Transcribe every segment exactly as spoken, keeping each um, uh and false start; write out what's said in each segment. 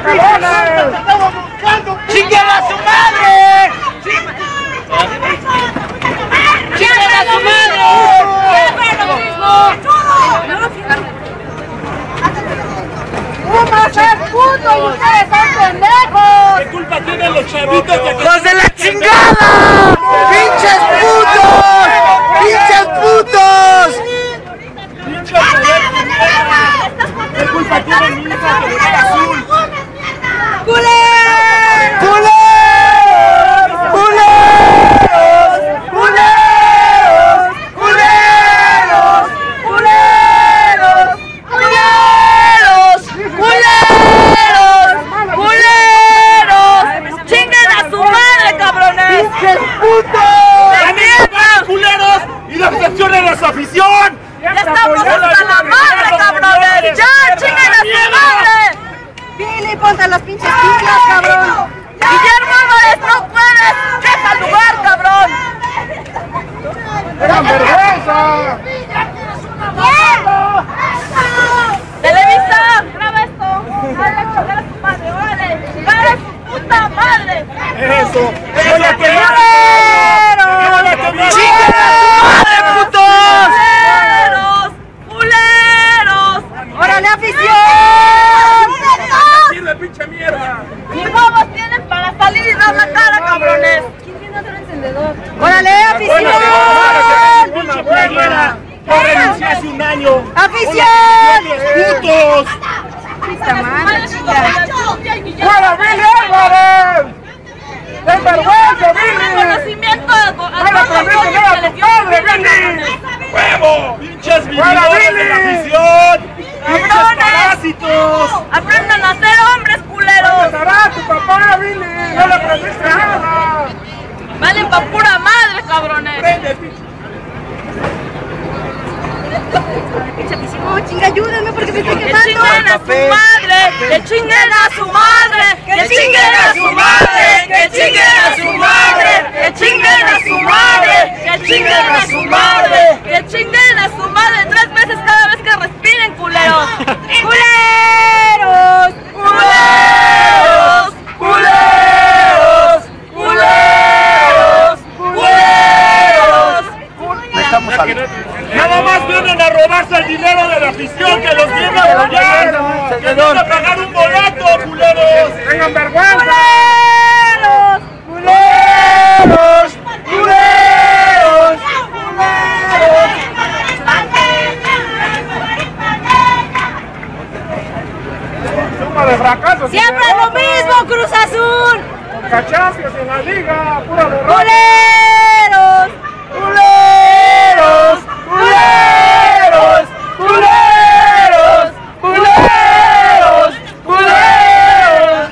¡Chinguen a su madre! ¡Chinguen a su madre! ¡Pumas es puto y ustedes son pendejos! ¿Qué culpa tienen los chavitos de que... ¡Hijos de la chingada! ¡Pinches putos! ¡Pinches putos! ¿Qué culpa tiene mi hija que le da azul? ¡Culeros! ¡Culeros! ¡Culeros! ¡Culeros! ¡Culeros! ¡Culeros! ¡Culeros! ¡Culeros! ¡Culeros! ¡Chinguen a su madre, cabrones! ¡Pinches putos! ¡También culeros! ¡Y decepcionen a su afición! ¡Ya estamos hasta la madre, cabrones! ¡Ya, chinguen a su madre! Billy, ponte las pinches pilas, cabrón. ¡Guillermo Álvarez, no puedes! ¡Deja el lugar, cabrón! ¡Tengan vergüenza! ¡Televisa! ¡Graba esto! ¡Dale a chingar a su madre! ¡Órale! ¡Chingar a su puta madre! ¡Eso! ¡Eso la que ¡Chinguen a su madre, putos! ¡Culeros! ¡Culeros! ¡Órale, afición! ¡Sirve, pinche mierda! ¡Ni huevos tienen para salir y dar la cara, cabrones! ¿Quién tiene otro encendedor? ¡Órale, afición! ¡Pinche playera! ¡Yo renuncié hace un año! ¡Afición! ¡Putos! ¡Puta madre, chica! ¡Fuera, Billy Álvarez! ¡Ten vergüenza, Billy! ¡Reconocimiento a todos ¡Fuera, los permiso, que mira les tu dio padre, Billy! ¡Huevo! ¡Pinches vividores de la afición! ¡Pinches parásitos! ¡Aprendan a ser hombres, culeros! ¡Dará tu papá, Billy! ¡No le aprendiste nada! ¡Valen pa' pura madre, cabrones! ¡Prende, pinche! Pinche afición, chinga, ayúdenme porque me estoy ¡Que quemando. chinguen a su madre! ¡Que chinguen a su madre! ¡Que chinguen a su madre! ¡Que chinguen a su madre! ¡Que chinguen a su madre! ¡Que chinguen a su madre! ¡Que chinguen a su madre tres veces cada vez que respiren, culeros! ¡Culeros! ¡Culeros! ¡Culeros! ¡Culeros! ¡Culeros! Nada más vienen a robarse el dinero de la afición que los viene a apoyar. Que vienen a pagar un boleto, culeros. ¡Tengan vergüenza! ¡Culeros! ¡Culeros! ¡Culeros! ¡Suma de fracasos! ¡Siempre lo mismo, Cruz Azul! ¡Cachampions en la liga! ¡Pura derrota! ¡Culeros! ¡Culeros! ¡Culeros! ¡Culeros! ¡Culeros! ¡Culeros!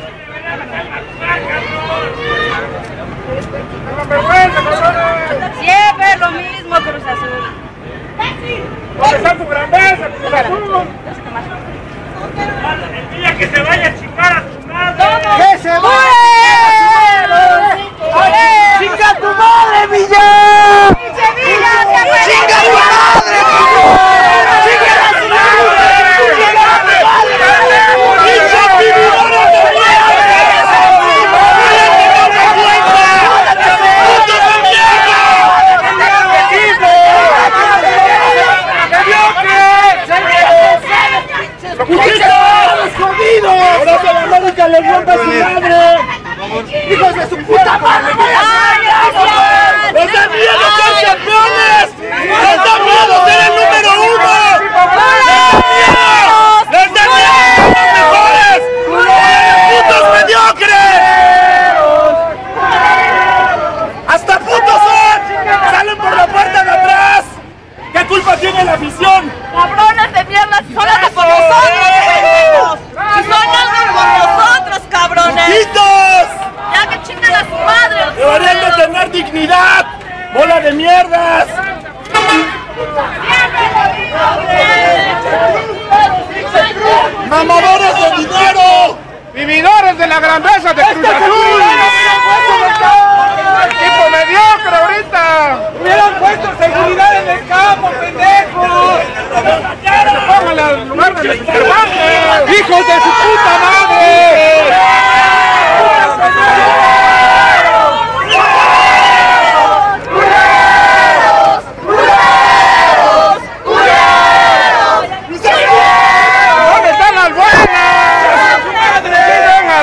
¡Tengan vergüenza, cabrones! Siempre lo mismo, Cruz Azul. ¿Dónde está tu grandeza, Cruz Azul? El día que se vaya a chingar a tu madre. ¡Que se vaya! ¡Chinga tu madre, Villa! ¡Chinga tu madre, ¡Chinga tu madre! ¡Chinga tu madre! ¡Pinches vividores de mierda! ¡Putos de mierda! ¡Pinches jodidos! ¡Ahora que la América le rompa su madre! ¡Hijos de su puta madre! ¡Les da miedo ser campeones! ¡Les da miedo ser el número uno! ¡Les da miedo! ¡Les da miedo ser los mejores! ¡Putos mediocres! ¡Hasta putos son! ¡Salen por la puerta de atrás! ¿Qué culpa tiene la afición? ¡Cabrones de mierda! ¡Son algo por nosotros, pendejos! ¡Son algo por nosotros, cabrones! ¡Putos! ¡Ya que chingan a su madre! ¡Deberían de tener dignidad! ¡Bola de mierdas! ¡Mamadores de dinero! ¡Vividores de la grandeza de Cruz Azul! ¡Equipo mediocre ahorita! ¡Hubieran puesto seguridad en el campo, pendejos! ¡Pónganle al lugar de los cervantes! ¡Hijos de su puta madre!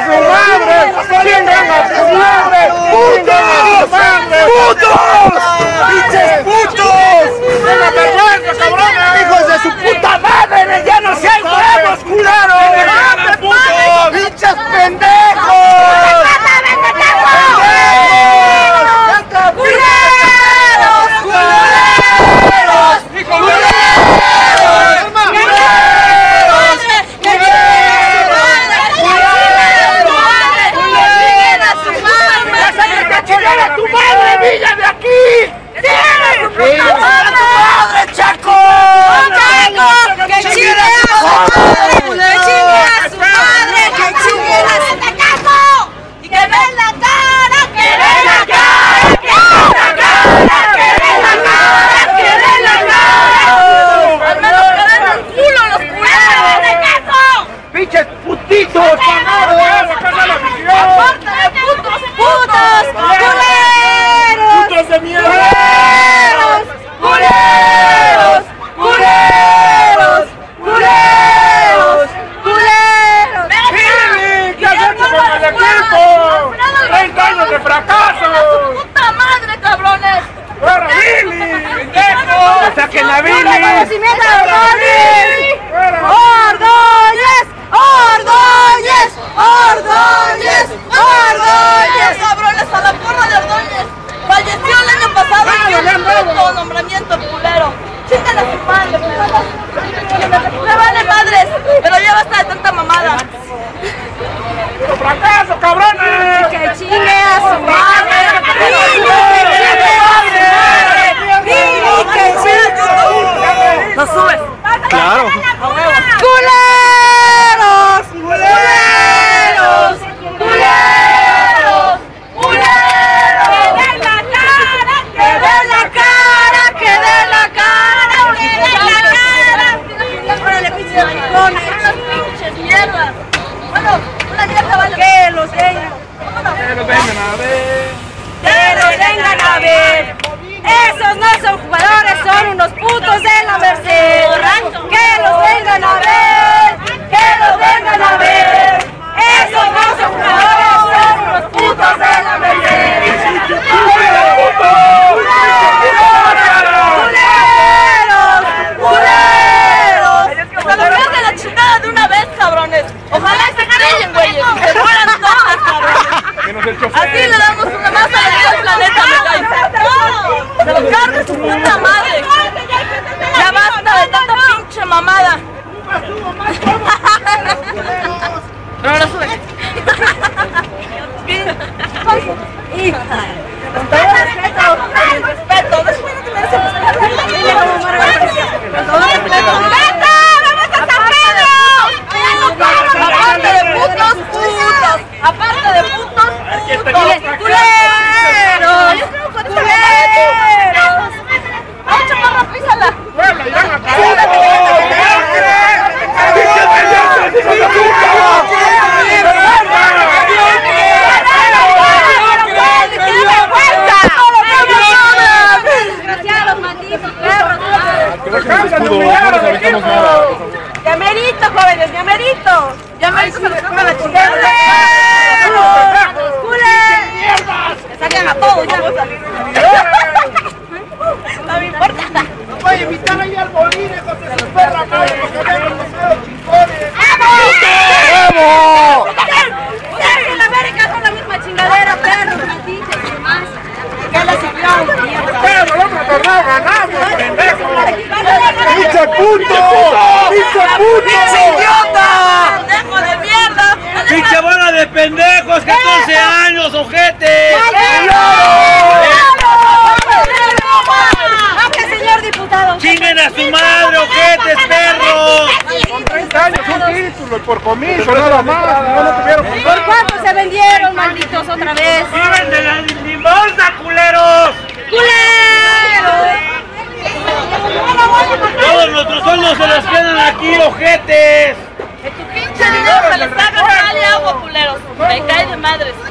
su madre! ¡Chingan a su madre! ¡Putos! ¡Putos! ¡Pinches putos! ¡Tengan vergüenza, cabrones! ¡Hijos de su puta madre! ¡Ya no sean huevos, culeros! ¡Putos! ¡Pinches pendejos! Así le damos una más alegría al planeta, me cae. Se lo cargue su puta madre. Ya basta de tanta pinche mamada. No, no sube. Hija. Con todo respeto. Respeto. Después no te mereces respeto. Con todo respeto. ¡Vamos a San Pedro! Aparte de putos, putos. Aparte de putos, putos. ¡Culeros! ¡Culeros! ¡Vamos, chaparra, písala! ¡Bueno, irán a caer! ¡Desgraciados, malditos perros! ¡Ya merito, jóvenes! ¡Ya merito! ¡Ya merito se les toca la chingada! ¡Salgan a todos! ¡Ya vamos a salir! ¡No me importa! ¡No voy a invitar ahí al bolín, hijos de sus perras madres, porque vean los dedos chingones! ¡Vamos! ¡Vamos! Ustedes en América son la misma chingadera, perros, malditos y demás. ¿Qué les sirvió? ¡Pero nosotros torneo ganamos, pendejo! ¡Pinche puto! ¡Pinche puto! ¡Pinche idiota! ¡Pendejo de mierda! ¡Pinche bola de pendejos! ¡catorce años, ojete! ¡Hable, señor diputado! ¡Chinguen a su madre, ojetes, perros! Con treinta años un título y por comiso, nada más. No, no tuvieron por ¿Por cuánto se vendieron, malditos, otra vez? ¡Viven de la limosna, culeros! ¡Culeros! Todos nuestros sueldos se los quedan aquí, ojetes. Que tu pinche dinero se les haga sal y agua, culeros. Me cae de madres.